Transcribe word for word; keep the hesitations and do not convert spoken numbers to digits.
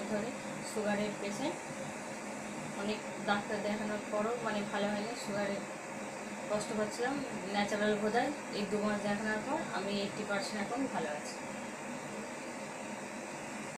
ধরে সুগারের পেশেন্ট, অনেক ডাক্তার দেখানোর পরও মানে ভালো হয়নি, সুগারে কষ্ট পাচ্ছিলাম। ন্যাচারাল বোঝায় এই দু মাস দেখানোর পর আমি এইটটি পার্সেন্ট এখন ভালো আছি।